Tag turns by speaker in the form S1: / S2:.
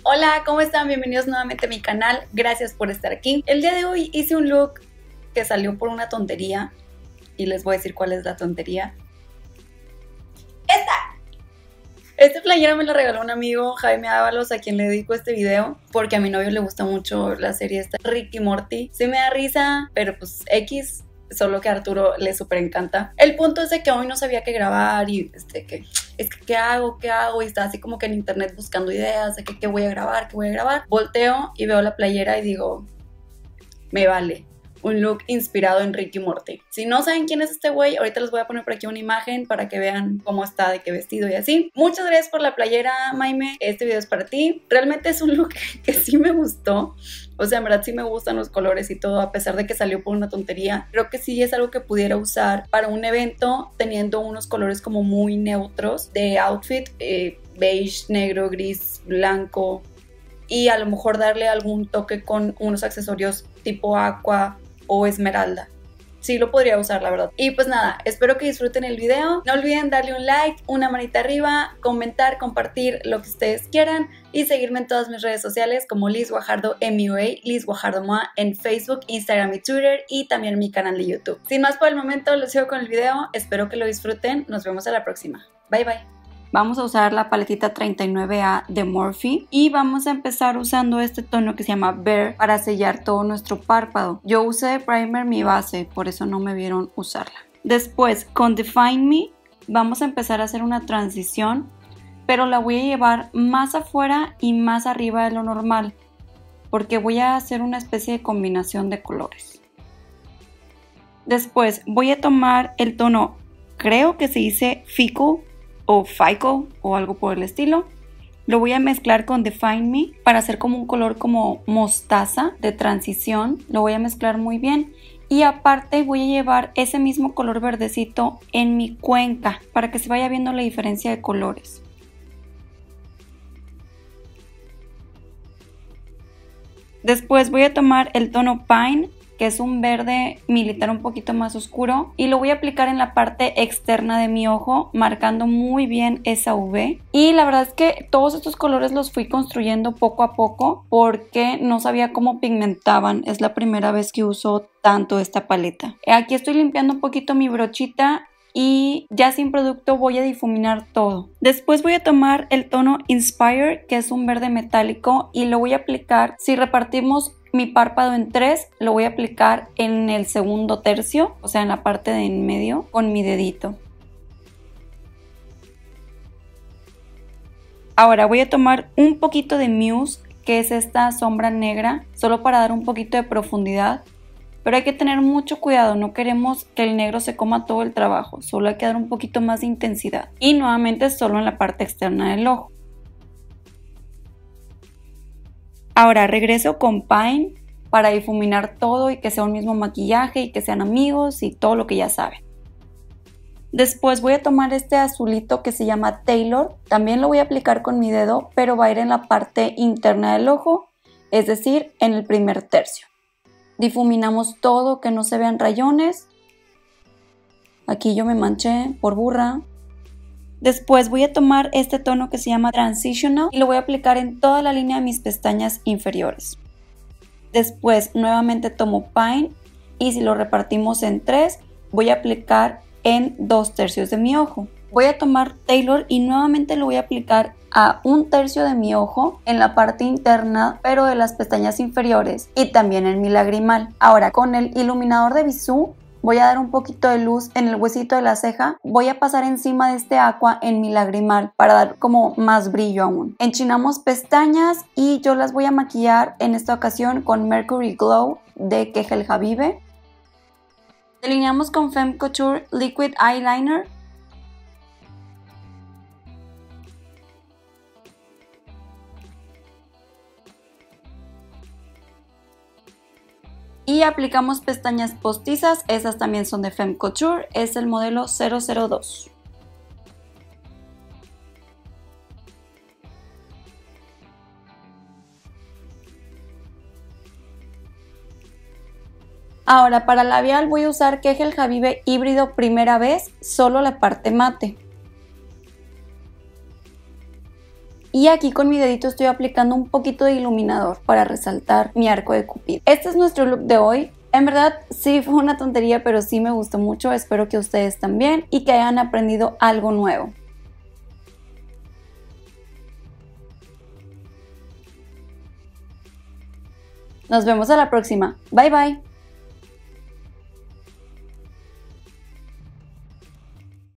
S1: Hola, ¿cómo están? Bienvenidos nuevamente a mi canal, gracias por estar aquí. El día de hoy hice un look que salió por una tontería y les voy a decir cuál es la tontería. Esta playera me la regaló un amigo, Jaime Ábalos, a quien le dedico este video, porque a mi novio le gusta mucho la serie esta, Rick y Morty. Sí me da risa, pero pues X, solo que a Arturo le súper encanta. El punto es de que hoy no sabía qué grabar y ¿qué hago? Y estaba así como que en internet buscando ideas de qué voy a grabar. Volteo y veo la playera y digo, me vale. Un look inspirado en Rick y Morty. Si no saben quién es este güey, ahorita les voy a poner por aquí una imagen para que vean cómo está, de qué vestido y así. Muchas gracias por la playera, Maime. Este video es para ti. Realmente es un look que sí me gustó. O sea, en verdad sí me gustan los colores y todo, a pesar de que salió por una tontería. Creo que sí es algo que pudiera usar para un evento, teniendo unos colores como muy neutros de outfit. Beige, negro, gris, blanco. Y a lo mejor darle algún toque con unos accesorios tipo aqua o esmeralda. Sí lo podría usar, la verdad. Y pues nada, espero que disfruten el video. No olviden darle un like, una manita arriba, comentar, compartir lo que ustedes quieran y seguirme en todas mis redes sociales como Liz Guajardo MUA, Liz Guajardo MUA en Facebook, Instagram y Twitter, y también en mi canal de YouTube. Sin más por el momento, los sigo con el video. Espero que lo disfruten. Nos vemos a la próxima. Bye bye. Vamos a usar la paletita 39A de Morphe y vamos a empezar usando este tono que se llama Bear para sellar todo nuestro párpado. Yo usé de primer mi base, por eso no me vieron usarla. Después, con Define Me vamos a empezar a hacer una transición, pero la voy a llevar más afuera y más arriba de lo normal, porque voy a hacer una especie de combinación de colores. Después voy a tomar el tono, creo que se dice Fickle o FICO o algo por el estilo. Lo voy a mezclar con Define Me para hacer como un color como mostaza de transición. Lo voy a mezclar muy bien y aparte voy a llevar ese mismo color verdecito en mi cuenca para que se vaya viendo la diferencia de colores. Después voy a tomar el tono Pine, que es un verde militar un poquito más oscuro, y lo voy a aplicar en la parte externa de mi ojo, marcando muy bien esa V. Y la verdad es que todos estos colores los fui construyendo poco a poco porque no sabía cómo pigmentaban. Es la primera vez que uso tanto esta paleta. Aquí estoy limpiando un poquito mi brochita y ya sin producto voy a difuminar todo. Después voy a tomar el tono Inspire, que es un verde metálico, y lo voy a aplicar. Si repartimos mi párpado en 3, lo voy a aplicar en el segundo tercio, o sea en la parte de en medio, con mi dedito. Ahora voy a tomar un poquito de Muse, que es esta sombra negra, solo para dar un poquito de profundidad. Pero hay que tener mucho cuidado, no queremos que el negro se coma todo el trabajo, solo hay que dar un poquito más de intensidad. Y nuevamente solo en la parte externa del ojo. Ahora regreso con Pine para difuminar todo y que sea un mismo maquillaje y que sean amigos y todo lo que ya saben. Después voy a tomar este azulito que se llama Taylor, también lo voy a aplicar con mi dedo, pero va a ir en la parte interna del ojo, es decir, en el primer tercio. Difuminamos todo, que no se vean rayones. Aquí yo me manché por burra. Después voy a tomar este tono que se llama Transitional y lo voy a aplicar en toda la línea de mis pestañas inferiores. Después nuevamente tomo Pine y si lo repartimos en 3, voy a aplicar en 2 tercios de mi ojo. Voy a tomar Taylor y nuevamente lo voy a aplicar a 1 tercio de mi ojo en la parte interna, pero de las pestañas inferiores y también en mi lagrimal. Ahora con el iluminador de Bisú voy a dar un poquito de luz en el huesito de la ceja. Voy a pasar encima de este aqua en mi lagrimal para dar como más brillo aún. Enchinamos pestañas y yo las voy a maquillar en esta ocasión con Mercury Glow de Kejel Habibe. Delineamos con Femme Couture Liquid Eyeliner. Y aplicamos pestañas postizas, esas también son de Femme Couture, es el modelo 002. Ahora para labial voy a usar Kejel Habibe híbrido primera vez, solo la parte mate. Y aquí con mi dedito estoy aplicando un poquito de iluminador para resaltar mi arco de cupido. Este es nuestro look de hoy. En verdad sí fue una tontería, pero sí me gustó mucho. Espero que ustedes también y que hayan aprendido algo nuevo. Nos vemos a la próxima. Bye bye.